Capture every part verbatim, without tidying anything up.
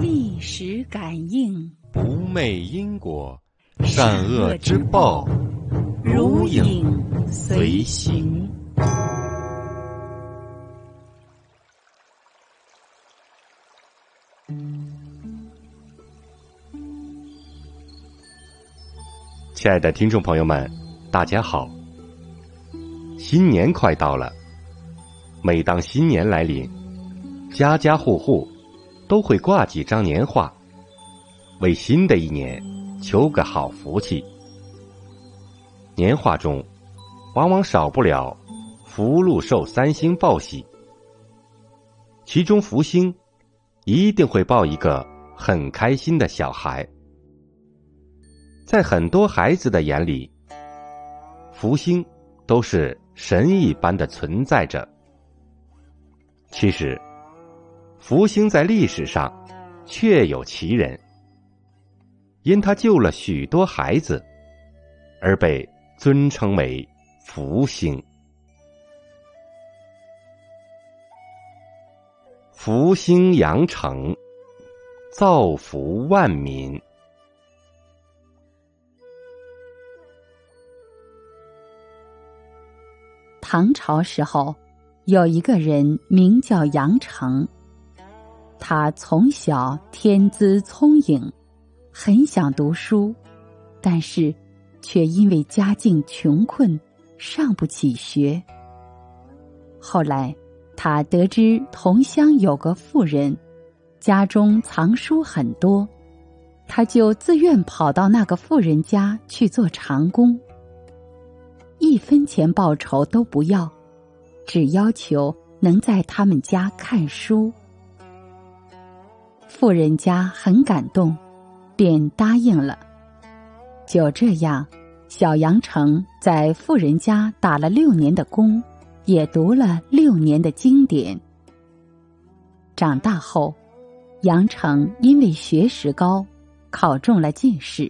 历史感应， 不昧因果，善恶之报，如影随形。亲爱的听众朋友们，大家好！新年快到了，每当新年来临，家家户户都会挂几张年画，为新的一年求个好福气。年画中往往少不了福禄寿三星报喜，其中福星一定会报一个很开心的小孩。在很多孩子的眼里，福星都是神一般的存在着。其实福星在历史上确有其人，因他救了许多孩子，而被尊称为福星。福星扬城，造福万民。 唐朝时候，有一个人名叫杨成，他从小天资聪颖，很想读书，但是却因为家境穷困，上不起学。后来他得知同乡有个妇人，家中藏书很多，他就自愿跑到那个妇人家去做长工，一分钱报酬都不要，只要求能在他们家看书。妇人家很感动，便答应了。就这样，小杨成在妇人家打了六年的工，也读了六年的经典。长大后，杨成因为学识高，考中了进士。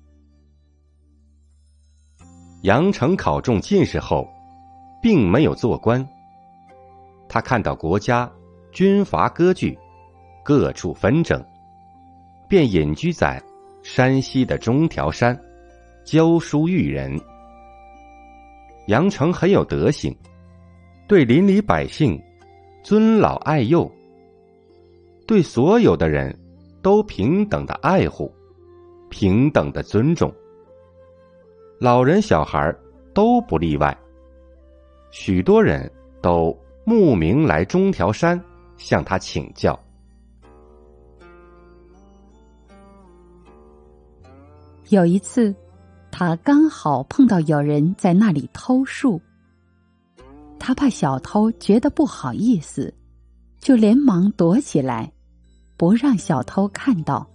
杨成考中进士后，并没有做官。他看到国家军阀割据，各处纷争，便隐居在山西的中条山，教书育人。杨成很有德行，对邻里百姓尊老爱幼，对所有的人都平等的爱护，平等的尊重。老人小孩都不例外，许多人都慕名来中条山向他请教。 有一次，他刚好碰到有人在那里偷树，他怕小偷觉得不好意思，就连忙躲起来，不让小偷看到。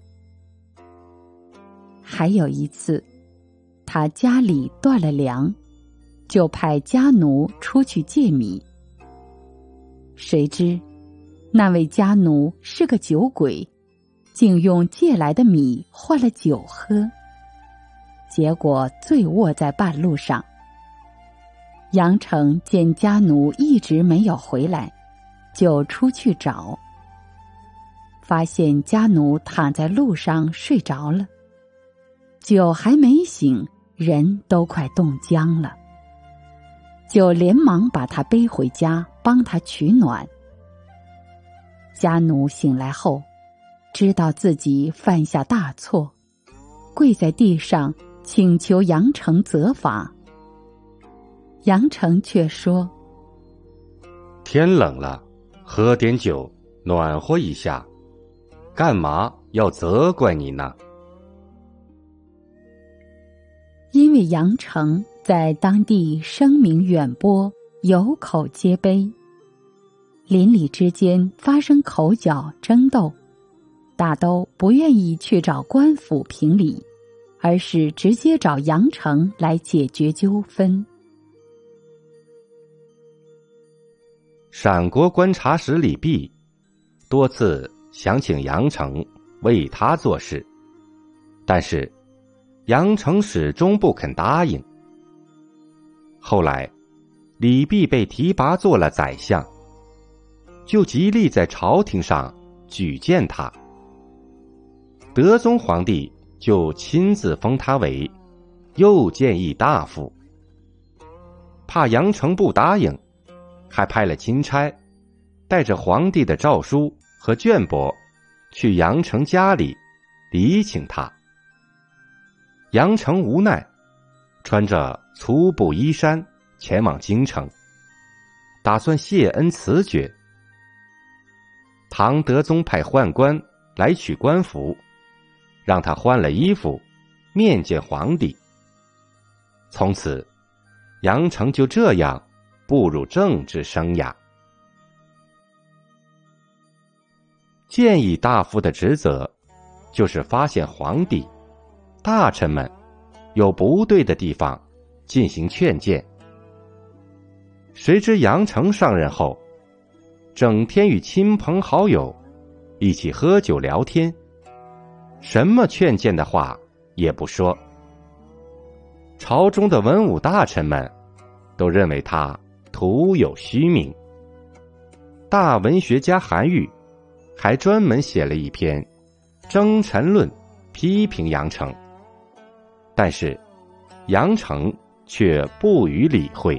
还有一次，他家里断了粮，就派家奴出去借米。谁知那位家奴是个酒鬼，竟用借来的米换了酒喝，结果醉卧在半路上。杨成见家奴一直没有回来，就出去找，发现家奴躺在路上睡着了，酒还没醒，人都快冻僵了，就连忙把他背回家，帮他取暖。家奴醒来后，知道自己犯下大错，跪在地上请求杨成责罚。杨成却说： 天冷了，喝点酒暖和一下，干嘛要责怪你呢？ 因为杨成在当地声名远播，有口皆碑，邻里之间发生口角争斗，大都不愿意去找官府评理，而是直接找杨成来解决纠纷。 陕国观察使李泌多次想请杨成为他做事，但是杨成始终不肯答应。后来李泌被提拔做了宰相，就极力在朝廷上举荐他， 德宗皇帝就亲自封他为右谏议大夫。怕杨成不答应，还派了钦差带着皇帝的诏书和绢帛去杨成家里礼请他。杨成无奈，穿着粗布衣衫前往京城，打算谢恩辞爵。唐德宗派宦官来取官服，让他换了衣服面见皇帝。从此杨成就这样步入政治生涯。谏议大夫的职责就是发现皇帝、大臣们有不对的地方进行劝谏。谁知杨成上任后，整天与亲朋好友一起喝酒聊天，什么劝谏的话也不说。朝中的文武大臣们都认为他徒有虚名。大文学家韩愈还专门写了一篇《征臣论》，批评杨成，但是杨成却不予理会。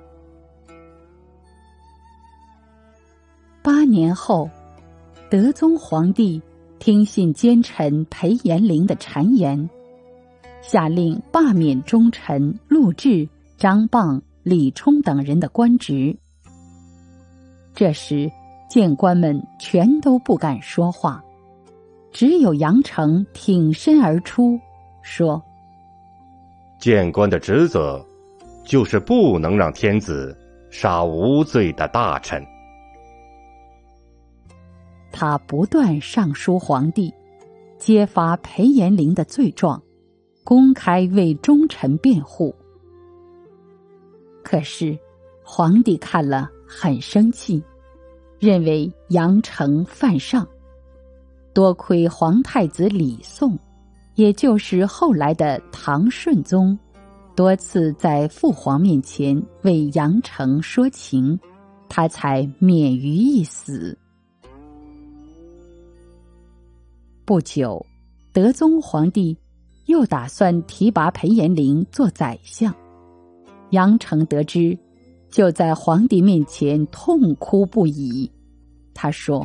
八年后，德宗皇帝听信奸臣裴延龄的谗言，下令罢免忠臣陆贽、张蚌、李冲等人的官职。这时谏官们全都不敢说话，只有杨成挺身而出，说： 谏官的职责就是不能让天子杀无罪的大臣。 他不断上书皇帝，揭发裴延龄的罪状，公开为忠臣辩护。可是皇帝看了很生气，认为杨成犯上。多亏皇太子李诵，也就是后来的唐顺宗，多次在父皇面前为杨成说情，他才免于一死。不久，德宗皇帝又打算提拔裴延龄做宰相。杨成得知，就在皇帝面前痛哭不已。他说：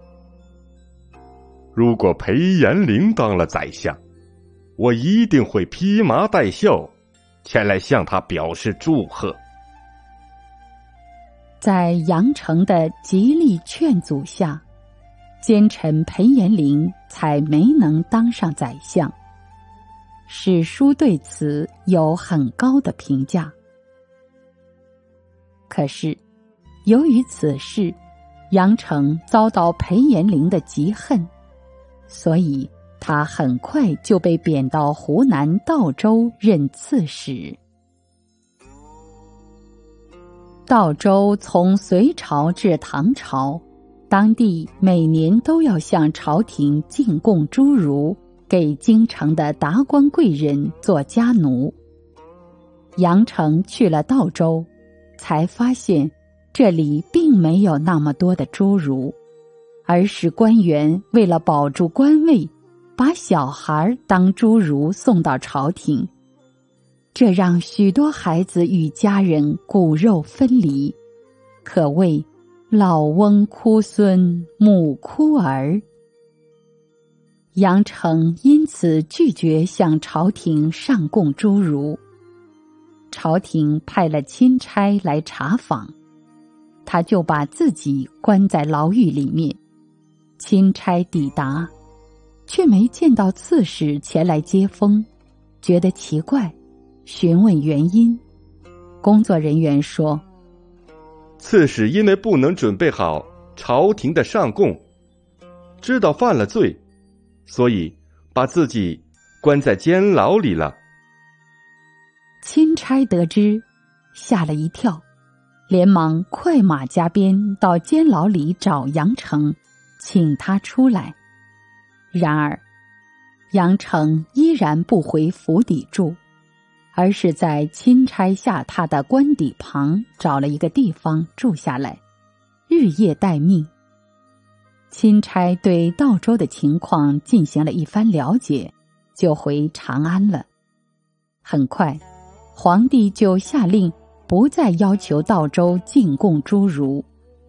如果裴延龄当了宰相，我一定会披麻戴孝前来向他表示祝贺。 在杨成的极力劝阻下，奸臣裴延龄才没能当上宰相。史书对此有很高的评价。可是由于此事，杨成遭到裴延龄的嫉恨，所以他很快就被贬到湖南道州任刺史。道州从隋朝至唐朝，当地每年都要向朝廷进贡诸儒，给京城的达官贵人做家奴。杨成去了道州，才发现这里并没有那么多的诸儒，而是官员为了保住官位，把小孩当诸儒送到朝廷，这让许多孩子与家人骨肉分离，可谓老翁哭孙，母哭儿。杨成因此拒绝向朝廷上贡诸儒。朝廷派了钦差来查访，他就把自己关在牢狱里面。钦差抵达，却没见到刺史前来接风，觉得奇怪，询问原因。工作人员说： 刺史因为不能准备好朝廷的上贡，知道犯了罪，所以把自己关在监牢里了。 钦差得知，吓了一跳，连忙快马加鞭到监牢里找杨成，请他出来。然而杨成依然不回府邸住，而是在钦差下榻的官邸旁找了一个地方住下来，日夜待命。 钦差对道州的情况进行了一番了解，就回长安了。很快，皇帝就下令不再要求道州进贡诸儒。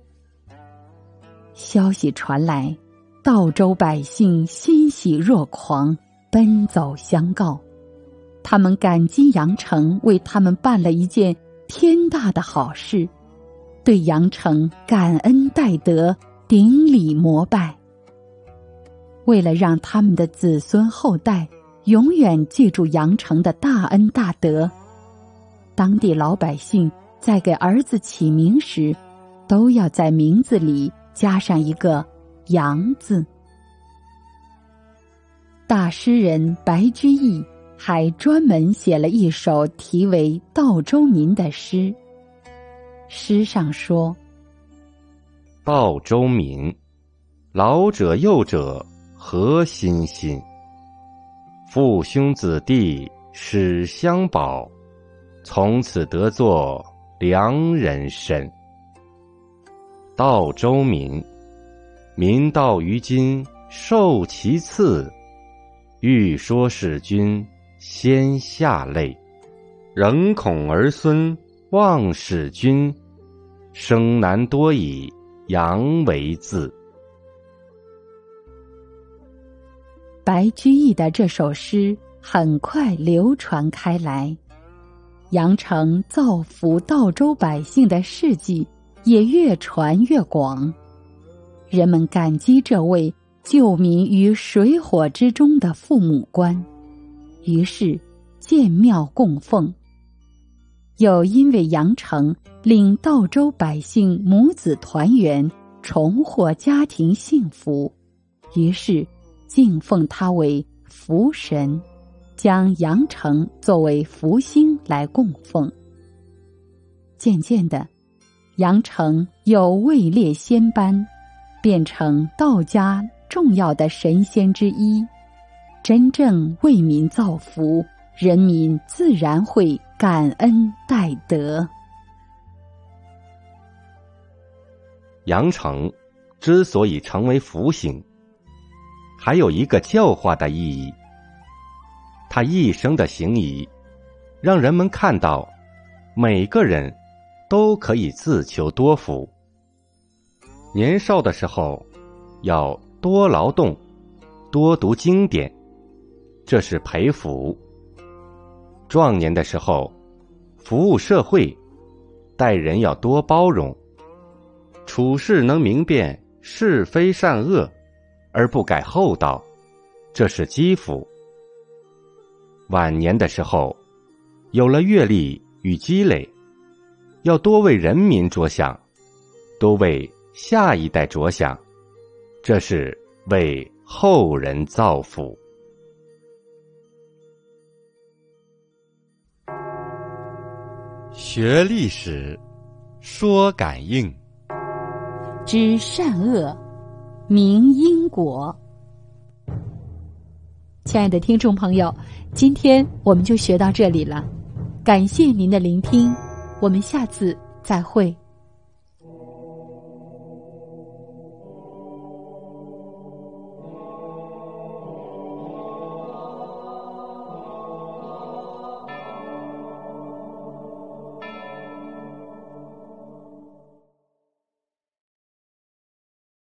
消息传来，道州百姓欣喜若狂，奔走相告。他们感激杨成为他们办了一件天大的好事，对杨成感恩戴德，顶礼膜拜。为了让他们的子孙后代永远记住杨成的大恩大德，当地老百姓在给儿子起名时，都要在名字里加上一个杨字。大诗人白居易还专门写了一首题为《道州民》的诗。诗上说： 道州民，老者幼者何心心，父兄子弟始相保，从此得作良人身。道州民，民道于今受其次，欲说使君先下泪，仍恐儿孙忘使君，生男多以杨为字。 白居易的这首诗很快流传开来，杨成造福道州百姓的事迹也越传越广。人们感激这位救民于水火之中的父母官，于是建庙供奉。又因为杨成令道州百姓母子团圆，重获家庭幸福，于是敬奉他为福神，将杨成作为福星来供奉。渐渐的，杨成又位列仙班，变成道家重要的神仙之一，真正为民造福，人民自然会感恩戴德。 杨成之所以成为福星，还有一个教化的意义。他一生的行仪，让人们看到每个人都可以自求多福。年少的时候要多劳动，多读经典，这是培福；壮年的时候服务社会，待人要多包容，处事能明辨是非善恶，而不改厚道，这是积福；晚年的时候有了阅历与积累，要多为人民着想，多为下一代着想，这是为后人造福。学历史，说感应， 知善恶，明因果。亲爱的听众朋友，今天我们就学到这里了，感谢您的聆听，我们下次再会。